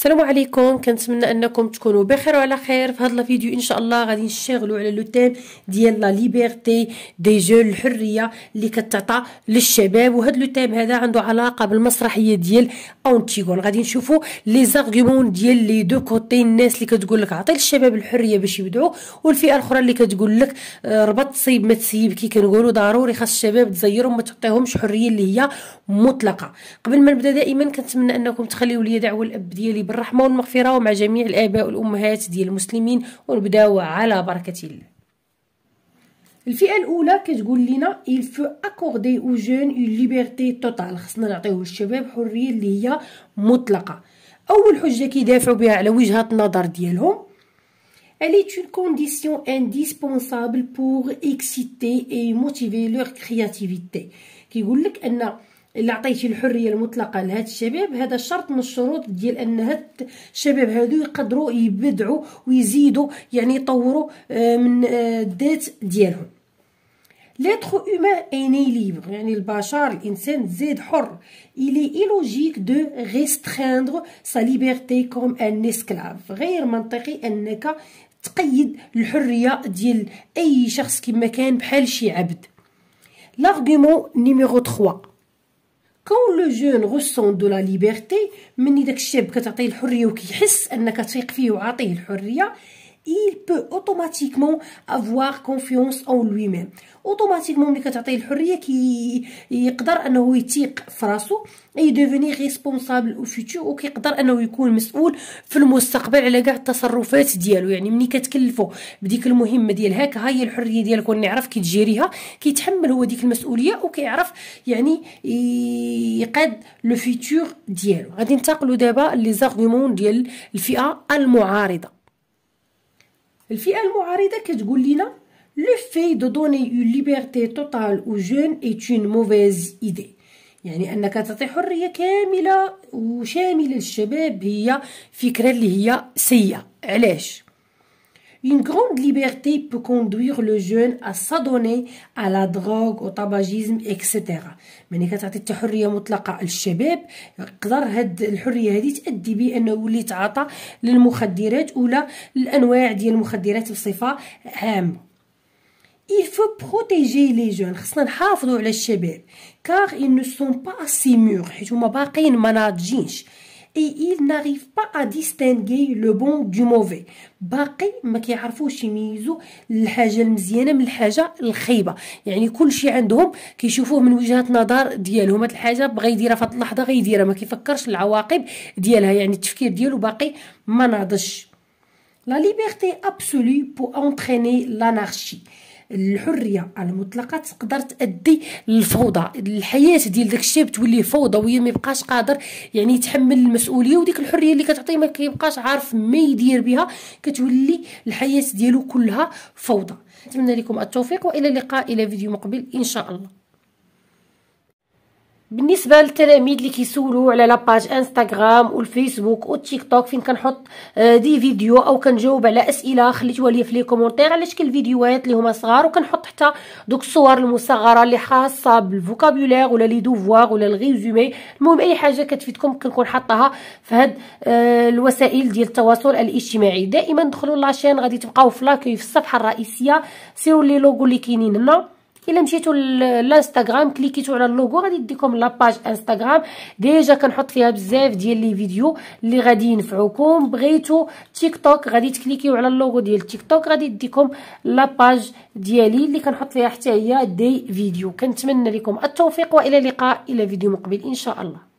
السلام عليكم. كنتمنى انكم تكونوا بخير وعلى خير. في هذا الفيديو ان شاء الله غادي نشتغلوا على لو تيم ديال لا ليبرتي دي جون، الحريه اللي كتعطى للشباب. وهذا لو تيم هذا عنده علاقه بالمسرحيه ديال أنتيغون. غادي نشوفوا لي زارغومون ديال لي دو كوتي، الناس اللي كتقول لك عطي للشباب الحريه باش يبدعوا، والفئه الاخرى اللي كتقول لك ربط صيب ما تسيب. كي كنقولوا ضروري خاص الشباب تزيرهم ما تعطيهمش حريه اللي هي مطلقه. قبل ما نبدا دائما كنتمنى انكم تخليوا لي دعوه الاب ديالي بالرحمه والمغفره، ومع جميع الاباء والامهات ديال المسلمين، ونبداو على بركه الله. الفئه الاولى كتقول لنا il faut accorder aux jeunes une liberté totale، خصنا نعطيو للشباب حريه اللي هي مطلقه. اول حجه كيدافعوا بها على وجهه النظر ديالهم elle est une condition indispensable pour exciter et motiver leur créativité. كيقول لك ان اللي عطيتي الحريه المطلقه لهاد الشباب، هذا شرط من الشروط ديال ان هاد الشباب هادو يقدروا يبدعوا ويزيدوا، يعني يطوروا من الذات ديالهم. l'être humain est né libre، يعني البشر الانسان زيد حر. il est illogique de restreindre sa liberté comme un esclave، غير منطقي انك تقيد الحريه ديال اي شخص كما كان بحال شي عبد. l'argument numéro 3، quand le jeune ressent de la liberté، مني داك الشاب كتعطيه الحريه وكيحس انك تثيق فيه وعطيه الحريه، il peut automatiquement avoir confiance en lui-même. اوتوماتيكمون ملي كتعطيه الحريه يقدر انه يثيق في راسو، اي ديفيني ريسبونسابل او فيتور، وكيقدر انه يكون مسؤول في المستقبل على كاع التصرفات ديالو. يعني ملي كتكلفو بديك المهمه ديال هاك ها هي الحريه ديالك ونعرف كي تجيريها، كيتحمل هو ديك المسؤوليه وكيعرف يعني يقاد لو فيتور ديالو. غادي ننتقلوا دابا لي زارغومون ديال الفئه المعارضه. الفئه المعارضه كتقول لنا le fait de donner une liberté totale aux jeunes est une mauvaise idée، يعني انك تعطي حريه كامله وشامله للشباب هي فكره اللي هي سيئه. علاش؟ une grande liberté peut conduire le jeune à s'adonner à la drogue au tabagisme etc. ملي كتعطي الحريه مطلقه للشباب يقدر هاد الحريه هذه تؤدي به انه يولي يتعاطى للمخدرات ولا الانواع ديال المخدرات بصفه عامه. il faut protéger les jeunes، خصنا نحافظوا على الشباب car ils ne sont pas assez mûrs، حيت هما باقيين ما ناضجينش. et ils n'arrivent pas à distinguer le bon du mauvais، باقي ما كيعرفوش يميزوا الحاجه المزيانه من الحاجه الخايبه. يعني كل شيء عندهم كيشوفوه من وجهه نظر ديالهم، هاد الحاجه بغى يديرها في هاد اللحظه غيديرها، ما كيفكرش العواقب ديالها، يعني التفكير ديالو باقي ما ناضجش. la liberté absolue peut entraîner l'anarchie، الحريه المطلقه تقدر تؤدي للفوضى. الحياه ديال داك الشاب تولي فوضويه، ما يبقاش قادر يعني يتحمل المسؤوليه، وديك الحريه اللي كتعطيه ما كيبقاش عارف ما يدير بها، كتولي الحياه ديالو كلها فوضى. نتمنى لكم التوفيق، والى اللقاء الى فيديو مقبل ان شاء الله. بالنسبه للتلاميذ اللي كيسولوا على لاباج انستغرام والفيسبوك والتيك توك فين كنحط دي فيديو او كنجاوب على اسئله خليتوها لي في لي كومونتير على شكل فيديوهات اللي هما صغار، وكنحط حتى دوك الصور المصغره اللي خاصه بالفوكابولير ولا لي دوفوار ولا الريزومي، المهم اي حاجه كتفيدكم كنكون حاطاها في هاد الوسائل ديال التواصل الاجتماعي. دائما دخلوا لاشين، غادي تبقاو في لاكي في الصفحه الرئيسيه، سيروا لي لوغو اللي كاينين هنا. الا مشيتوا للانستغرام كليكيتوا على اللوغو غادي يديكم لاباج انستغرام، ديجا كنحط فيها بزاف ديال لي فيديو اللي غادي ينفعوكم. بغيتوا تيك توك غادي تكليكيو على اللوغو ديال تيك توك غادي يديكم لاباج ديالي اللي كنحط فيها حتى هي دي فيديو. كنتمنى لكم التوفيق والى اللقاء الى فيديو مقبل ان شاء الله.